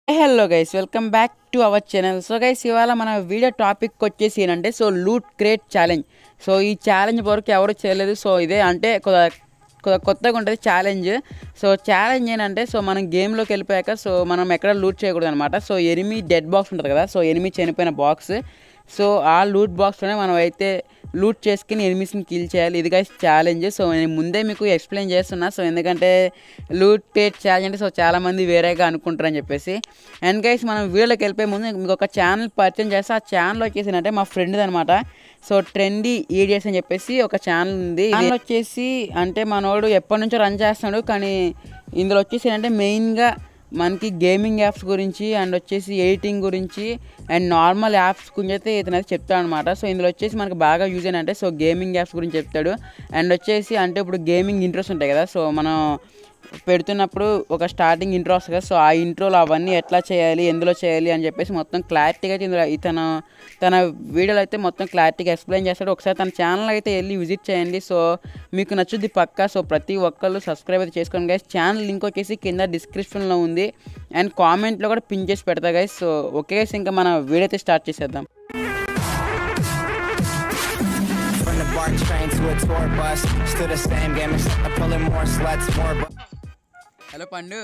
Hello guys welcome back to our channel. So guys ఇవాళ మన video topic వచ్చేసి ఏంటంటే లూట్ క్రేట్ ఛాలెంజ్. ఈ ఛాలెంజ్ వరకు ఎవరు చేయలేదు. ఇదే అంటే కొత్తగా ఉంటుంది ఛాలెంజ్. ఛాలెంజ్ ఏంటంటే మనం గేమ్లోకి వెళ్ళిపోయాక మనం ఎక్కడ లూట్ చేయకూడదు అనమాట. ఎనిమి డెడ్ బాక్స్ ఉంటుంది కదా, ఎనిమి చనిపోయిన బాక్స్. ఆ లూట్ బాక్స్లోనే మనం అయితే లూట్ చేసుకుని ఎనిమిస్ని కిల్ చేయాలి. ఇది గైస్ ఛాలెంజ్. నేను ముందే మీకు ఎక్స్ప్లెయిన్ చేస్తున్నా. ఎందుకంటే లూట్ క్రేట్ ఛాలెంజ్ అంటే చాలామంది వేరేగా అనుకుంటారని చెప్పేసి. అండ్ గైస్ మనం వీడియోలోకి వెళ్ళిపోయే ముందు మీకు ఒక ఛానల్ పరిచయం చేస్తే, ఆ ఛానల్ వచ్చేసి అంటే మా ఫ్రెండ్ది అనమాట. ట్రెండీ ఈడియస్ అని చెప్పేసి ఒక ఛానల్ ఉంది. ఛానల్ వచ్చేసి అంటే మనోడు ఎప్పటి నుంచో రన్ చేస్తున్నాడు. కానీ ఇందులో వచ్చేసి అంటే మెయిన్గా మనకి గేమింగ్ యాప్స్ గురించి అండ్ వచ్చేసి ఎడిటింగ్ గురించి అండ్ నార్మల్ యాప్స్ గురించి అయితే ఇతనైతే చెప్తాడు అనమాట. ఇందులో వచ్చేసి మనకు బాగా యూజ్ ఏంటంటే గేమింగ్ యాప్స్ గురించి చెప్తాడు. అండ్ వచ్చేసి అంటే ఇప్పుడు గేమింగ్ ఇంట్రెస్ట్ ఉంటాయి కదా, మనం పెడుతున్నప్పుడు ఒక స్టార్టింగ్ ఇంట్రో వస్తుంది కదా, ఆ ఇంట్రోలో అవన్నీ ఎట్లా చేయాలి, ఎందులో చేయాలి అని చెప్పేసి మొత్తం క్లారిటీగా అయితే ఇందులో తన వీడియోలో అయితే మొత్తం క్లారిటీగా ఎక్స్ప్లెయిన్ చేస్తాడు. ఒకసారి తన ఛానల్ అయితే వెళ్ళి విజిట్ చేయండి. మీకు నచ్చుద్ది పక్కా. ప్రతి ఒక్కళ్ళు సబ్స్క్రైబ్ అయితే చేసుకోండి గైస్. ఛానల్ లింక్ వచ్చేసి కింద డిస్క్రిప్షన్లో ఉంది అండ్ కామెంట్లో కూడా పిన్ చేసి పెడతా గైస్. ఓకే గైస్, ఇంకా మన వీడియో అయితే స్టార్ట్ చేసేద్దాం. హలో పండు.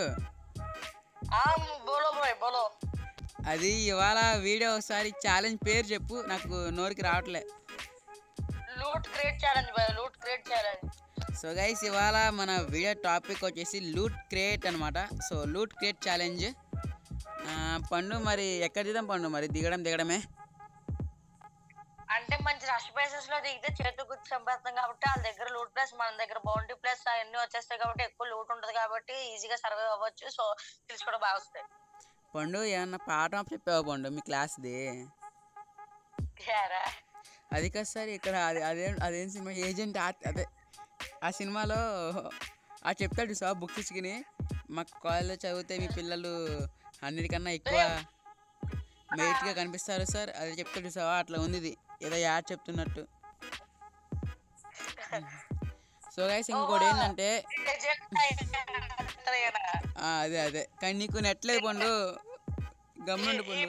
అది ఇవాళ వీడియో ఒకసారి ఛాలెంజ్ పేరు చెప్పు, నాకు నోరుకి రావట్లే. Loot create challenge boy, loot create challenge. Guys ఇవాళ మన వీడియో టాపిక్ వచ్చేసి లూట్ క్రియేట్ అనమాట. Loot create challenge. పండు మరి ఎక్కడ దిద్దాం పండు? మరి దిగడమే అంటే మంచి రష్ ప్లేసెస్ లో దిగితే చేతు గుర్తు చంపేస్తాం కాబట్టి వాళ్ళ దగ్గర లూట్ ప్లేస్, మన దగ్గర బౌండరీ ప్లేస్ అవన్నీ వచ్చేస్తాయి కాబట్టి ఎక్కువ లూట్ ఉంటుంది కాబట్టి ఈజీగా సర్వైవ్ అవ్వచ్చు. స్కిల్స్ కూడా బాగా వస్తాయి. పండు ఏమన్నా పాఠం చెప్పావా పండు మీ క్లాస్ది? అది కాదు సార్, ఇక్కడ అదేం సినిమా ఏజెంట్ అదే ఆ సినిమాలో చెప్తాడు సార్ బుక్స్ ఇచ్చుకుని, మా కాలేజ్లో చదివితే మీ పిల్లలు అన్నిటికన్నా ఎక్కువ మెయిట్గా కనిపిస్తారు సార్, అది చెప్తాడు సార్. అట్లా ఉంది ఇది, ఏదో యాడ్ చెప్తున్నట్టు. గైస్ ఇంకోటి ఏంటంటే అదే కానీ నీకు నెట్లేదు పండు, గమ్ముండి పండు.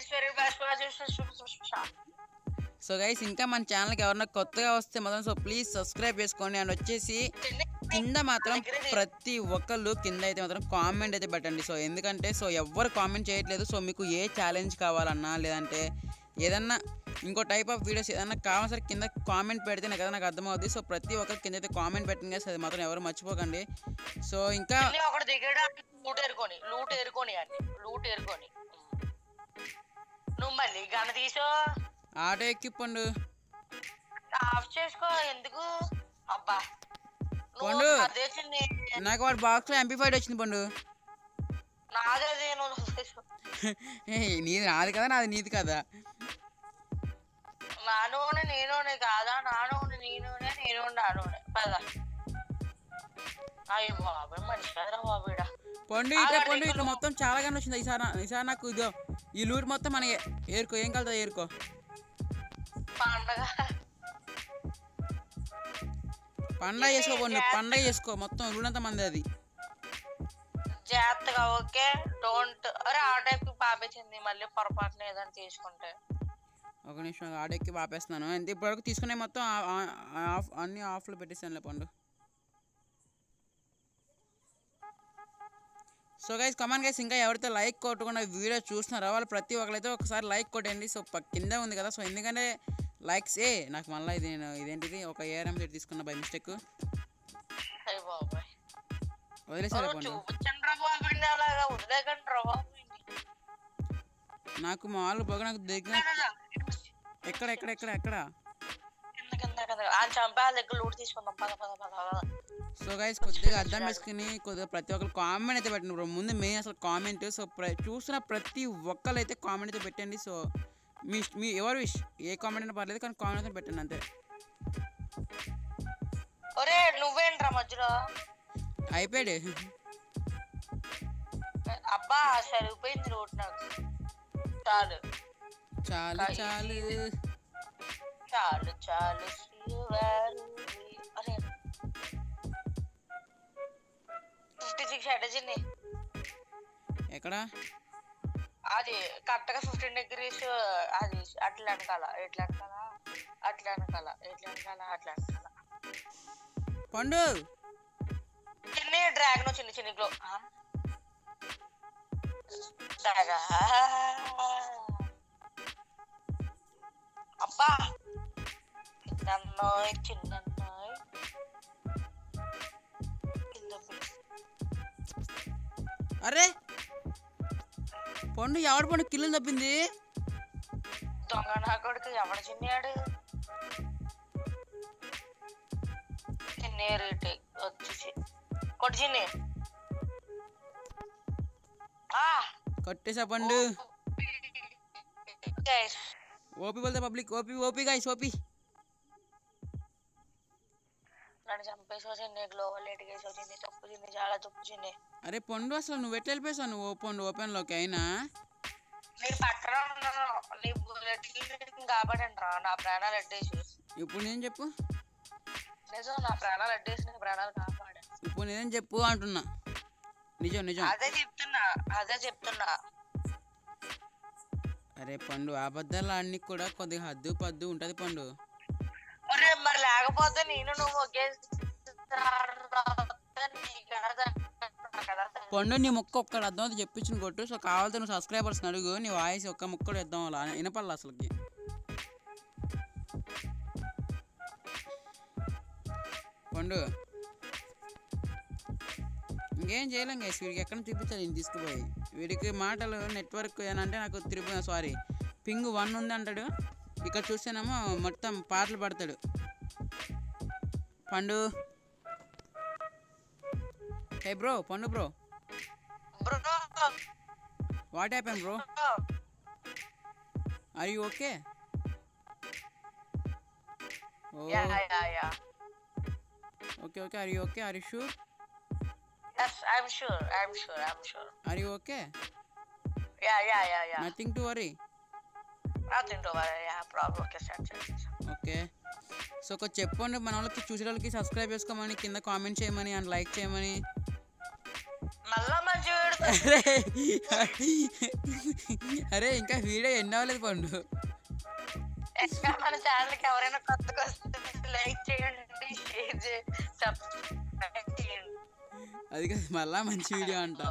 గైస్ ఇంకా మన ఛానల్కి ఎవరన్నా కొత్తగా వస్తే మాత్రం ప్లీజ్ సబ్స్క్రైబ్ చేసుకోండి. అండ్ వచ్చేసి కింద మాత్రం ప్రతి ఒక్కళ్ళు కింద అయితే మాత్రం కామెంట్ అయితే పెట్టండి. ఎందుకంటే ఎవ్వరు కామెంట్ చేయట్లేదు. మీకు ఏ ఛాలెంజ్ కావాలన్నా లేదంటే ఏదన్నా ఇంకో టైప్ ఆఫ్ వీడియోస్ ఏదన్నా కావాలి సరే కింద కామెంట్ పెడితేనే కదా నాకు అర్థమవుతుంది. ప్రతి ఒక్కరు కింద అయితే కామెంట్ పెట్టండి కదా, అది మాత్రం ఎవరు మర్చిపోకండి. ఇంకా నువ్వు మళ్ళీ గన్న తీసో ఆటో ఎక్కిప్పండు, ఆఫ్ చేసుకో. ఎందుకు అబ్బా పండు? నాకు వాడు బాక్స్ లో MP5 వచ్చింది పండు. నీది నాది కదా, నాది నీది కదా. నా నూనె నీ నూనె కాదా, నా నూనె నీ నూనె, నీ నూనె నా నూనె పదా. అయ్యో బాబు మనిషి కదరా బాబు. పండు ఇట్లా మొత్తం చాలా గానే వచ్చింది ఈసారి నాకు. ఇదో ఈ లూట్ మొత్తం మన ఏరుకో, ఏం కలుతా ఏరుకో. పండగ చేసుకో పండు, పండగ చేసుకో. మొత్తం లూడంతా మంది అది జాగ్రత్తగా. Okay don't. అరే ఆ టైప్ పాపేసింది మళ్ళీ పొరపాటున ఏదైనా తీసుకుంటే. ఒక నిమిషం ఆడెక్కి పాపేస్తున్నాను. అంతే ఇప్పటివరకు తీసుకునే మొత్తం అన్ని ఆఫ్లో పెట్టేస్తానులే పండు. గైస్ కమాన్ గైస్, ఇంకా ఎవరైతే లైక్ కొట్టకుండా వీడియో చూస్తున్నారో వాళ్ళు ప్రతి ఒక్కరైతే ఒకసారి లైక్ కొట్టండి. కింద ఉంది కదా, ఎందుకంటే లైక్స్ నాకు మళ్ళీ ఇదేంటిది ఒక ARM సెట్ తీసుకున్నా బై మిస్టేక్. వదిలేసారా పండు? నాకు మా వాళ్ళు బాగా నాకు దగ్గర ఎక్కడ గైస్ కొద్దిగా అర్థం చేసుకుని ప్రతి ఒక్కరు కామెంట్ అయితే పెట్టండి బ్రో. ముందు మెయిన్ అసలు కామెంట్. చూసిన ప్రతి ఒక్కరు అయితే కామెంట్ అయితే పెట్టండి. మీ ఎవరు విష్ ఏ కామెంట్ అయినా పర్లేదు కానీ కామెంట్ అయితే పెట్టండి అంతే. నువ్వేంట్రా మధ్యలో అయిపోయాడు. అబ్బా సరిపోయింది రోడ్ నాకు. చాలు చాలు చాలు చాలు చాలు. అరే 56 స్ట్రాటజీని ఎక్కడ అది కరెక్ట్ గా 15 degrees. అది అట్లా అనకాల ఎట్లా అనకాల అట్లా అనకాల ఎట్లా అనకాల అట్లా అనకాల. పండు చిన్న డ్రాగన్ చిన్న చిన్న గ్లో అబ్బా చిన్నోయ్ చిన్నోయ్ అరే పండు ఎవడు పండు కిల్లు తప్పింది దొంగ నా కొడుకు ఎవడు చిన్నాడు చిన్నేరేటి వచ్చేసి కొట్టు చిన్ని కొట్టేసా పండు ఓపీ బోల్తే public OP OP guys OP నన్ను చంపేసో చిన్ని గ్లోబల్ ఎటుకేసో చిన్ని తప్పు చిన్ని చాలా తప్పు చిన్ని. అరే పండు అసలు నువ్వు ఎట్లా వెళ్ళిపోయావు నువ్వు పండు ఓపెన్లోకి అయినా నేను పక్కన ఉన్నాను నీ బుల్లెట్ కాపాడండి రా నా ప్రాణాలు అడ్డేసి. ఇప్పుడు నేను చెప్పు నిజం నా ప్రాణాలు అడ్డేసి నీ ప్రాణాలు కాపాడా. ఇప్పుడు నేనేం చెప్పు అంటున్నా నిజం నిజం అదే చెప్తున్నా. అరే పండు అబద్ధాలు అన్ని కూడా కొద్దిగా హద్దు పద్దు ఉంటది పండు. మరి లేకపోతే నేను నువ్వు ఒకే పండు నీ ముక్క ఒక్కడు అర్థం అయితే చెప్పించిన కొట్టు. సో కావాలంటే నువ్వు సబ్స్క్రైబర్స్ అడుగు నీ వాయిస్ ఒక్క ముక్కడు ఇద్దాం అలా వినపడాలి అసలుకి. పండు ఇంకేం చేయలేం గైస్ వీడికి ఎక్కడ చూపించాలి నేను తీసుకుపోయి. వీడికి మాటలు నెట్వర్క్ ఏనంటే నాకు సారీ పింగ్ 1 ఉంది అంటాడు. ఇక్కడ చూస్తేనేమో మొత్తం పాటలు పడతాడు. పండు హే బ్రో పండు bro what happen bro are you okay? Okay okay are you okay are you sure? Yes, I'm sure. Are you okay? Yeah. Nothing to worry. Nothing to worry. Yeah, problem. Okay, sure. Okay. So ఒక చెప్పండి మన వాళ్ళకి చూసే వాళ్ళకి subscribe చేసుకోమని కింద comment చేయమని and like చేయమని. అరే ఇంకా వీడియో ఎండ్ అవ్వలేదు పండు. మన ఛానల్కి ఎవరైనా కొత్తగా వస్తే లైక్ చేయండి షేర్ చేయండి సబ్స్క్రైబ్ చేయండి. అది కాదు మళ్ళా మంచి వీడియో అంట.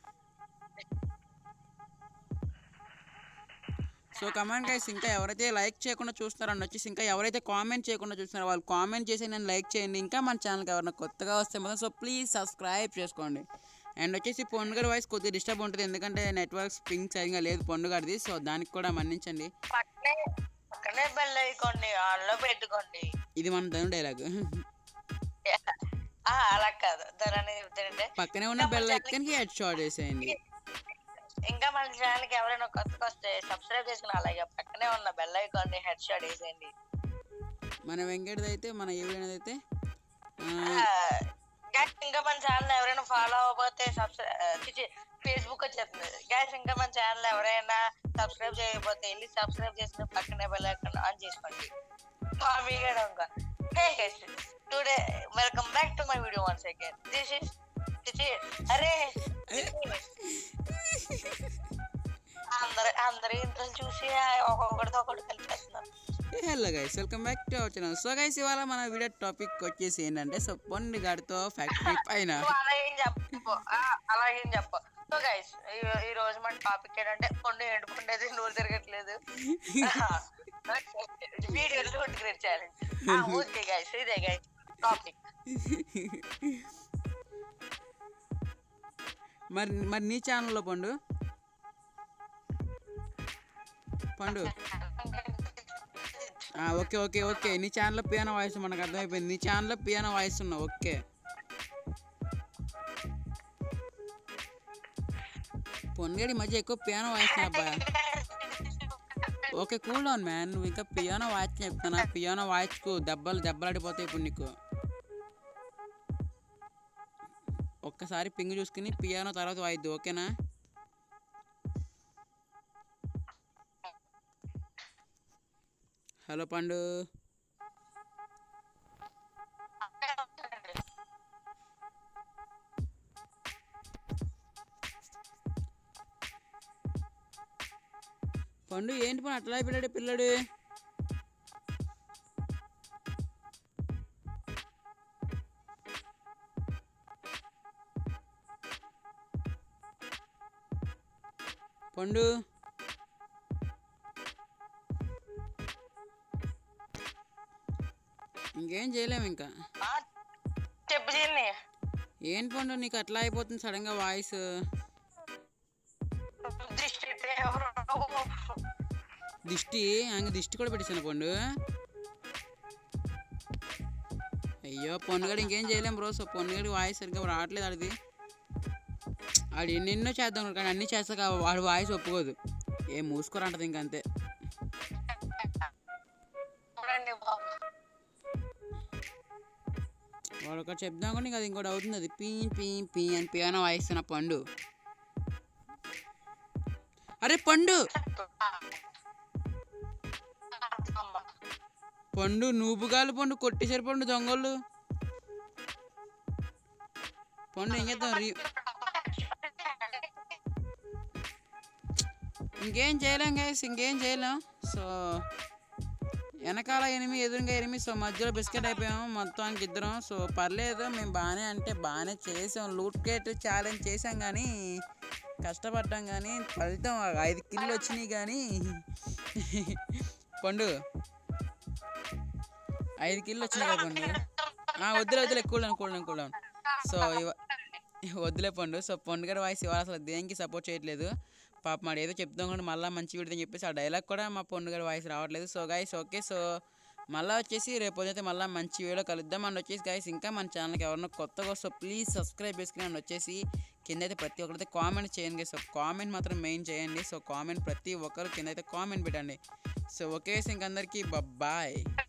సో కమెంట్ గైస్ ఇంకా ఎవరైతే లైక్ చేయకుండా చూస్తున్నారని వచ్చేసి ఇంకా ఎవరైతే కామెంట్ చేయకుండా చూస్తున్నారో వాళ్ళు కామెంట్ చేసి నేను లైక్ చేయండి. ఇంకా మన ఛానల్కి ఎవరైనా కొత్తగా వస్తే మాత్రం సో ప్లీజ్ సబ్స్క్రైబ్ చేసుకోండి. అండ్ వచ్చేసి పొండుగారి వాయిస్ కొద్దిగా డిస్టర్బ్ ఉంటుంది ఎందుకంటే నెట్వర్క్ పింగ్ సరిగా లేదు పొండుగారిది. సో దానికి కూడా మన్నించండి. పక్కనే బెల్ ఐకాన్ని ఆన్లో పెట్టుకోండి. ఇది మన ధను డైలాగ్. అలా కాదు ధరని చెప్తానంటే పక్కనే ఉన్న బెల్ ఐకాన్కి హెడ్ షాట్ వేసేయండి. ఇంకా మన ఛానల్కి ఎవరైనా కొత్తగా వస్తే సబ్స్క్రైబ్ చేసుకుని అలాగే పక్కనే ఉన్న బెల్ ఐకాన్ని హెడ్ షాట్ వేసేయండి. మన వెంకటది అయితే మన ఏవైనదైతే ఇంకా మన ఛానల్ ఎవరైనా ఫాలో అవ్వకపోతే ఫేస్బుక్ వచ్చేస్తుంది గ్యాస్. ఇంకా మన ఛానల్ ఎవరైనా సబ్స్క్రైబ్ చేయకపోతే వెళ్ళి సబ్స్క్రైబ్ చేసుకుని పక్కనే బెల్ ఐకాన్ ఆన్ చేసుకోండి. Hey guys, today welcome back to my video once again. This is అరే అందరు ఇంట్లో చూసి ఒక్కొక్కడితో ఒకటి కలిపేస్తున్నారు. Hello guys welcome back to our channel. So guys ఇవాళ మన వీడియో టాపిక్ వచ్చేసి ఏంటంటే సో పొండుగాడితో ఫ్యాక్టరీ పైన అలా ఏం చెప్పు. సో గైస్ ఈ రోజు మన టాపిక్ ఏంటంటే పొండు ఎండుకుండేది నూరు తిరగట్లేదు వీడియోలు క్రియేట్ చేయాలి. ఓకే గైస్ ఇదే గైస్ టాపిక్. మరి నీ ఛానల్లో పండు ఓకే నీ ఛానల్లో పియానో వాయిస్ మనకు అర్థమైపోయింది. నీ ఛానల్లో పియానో వాయిస్ ఉన్నావు. ఓకే పొండుగడి మధ్య ఎక్కువ పియానో వాయిస్ అబ్బా. Okay cool down man. నువ్వు ఇంకా పియానో వాయిస్ చెప్తానా? పియానో వాయిస్కు దెబ్బలాడిపోతాయి ఇప్పుడు నీకు. ఒక్కసారి పింగ్ చూసుకుని పియానో తర్వాత వాయిద్దు ఓకేనా? హలో పండు పండు ఏంటి పండు అట్లా అయిపోయాడు పిల్లడు. పండు ఇంకేం చేయలేము ఇంకా. ఆ, చెప్పు దీన్ని. ఏంటి పండు నీకు అట్లా అయిపోతుంది సడన్గా వాయిస్. దిష్టి ఎవరు? దిష్టి కూడా పెట్టేసాను పండు. అయ్యో పొన్నుగాడు ఇంకేం చేయలేం బ్రో. సో పొన్నుగాడి వాయిస్ సరిగ్గా రావట్లేదు. ఆడు ఎన్నెన్నో చేద్దాం కానీ అన్నీ చేస్తాక వాడు వాయిస్ ఒప్పుకోదు. ఏం మూసుకోరంటది ఇంకంతే. చూడండి బాబు. వాడు ఒకటి చెప్దాం కూడా ఇంకా అది ఇంకోటి అవుతుంది. అది పీ పీ పీ అని పియానో వాయిస్తున్న పండు. అరే పండు పండు నూపుగాలు పండు కొట్టేశారు పండు దొంగలు. పండు ఏం చేద్దాం ఇంకేం చేయలేం గైస్, ఇంకేం చేయలేం. సో వెనకాల ఎనిమిది ఎదురుగా ఎనిమిది. సో మధ్యలో బిస్కెట్ అయిపోయాము మొత్తానికి ఇద్దరం. సో పర్లేదు మేము బాగానే చేసాం. లూట్ క్రేట్ ఛాలెంజ్ చేసాం కానీ కష్టపడ్డాం కానీ ఫలితం 5 కిల్లు వచ్చినాయి కానీ పండు 5 కిల్లు వచ్చినాయి కదా పండు. వద్దులే కూడాను. సో వద్దులే పండు. సో పండు గారి వాయిస్ ఇవాళ అసలు దేనికి సపోర్ట్ చేయట్లేదు. పాప మాడు ఏదో చెప్తాం కానీ మళ్ళీ మంచి వీడిదని చెప్పేసి ఆ డైలాగ్ కూడా మా పండు గారి వాయిస్ రావట్లేదు. So guys okay. సో మళ్ళీ వచ్చేసి రేపు అయితే మళ్ళీ మంచి వీడియో కలుద్దాం. అండ్ వచ్చేసి గైస్ ఇంకా మన ఛానల్కి ఎవరన్నా కొత్తగా వస్తే ప్లీజ్ సబ్స్క్రైబ్ చేసుకుని అండ్ వచ్చేసి కింద అయితే ప్రతి ఒక్కరైతే కామెంట్ చేయండి. సో కామెంట్ మాత్రం మెయిన్ చేయండి. సో కామెంట్ ప్రతి ఒక్కరు కింద అయితే కామెంట్ పెట్టండి. సో ఓకే ఇంకందరికీ బాయ్.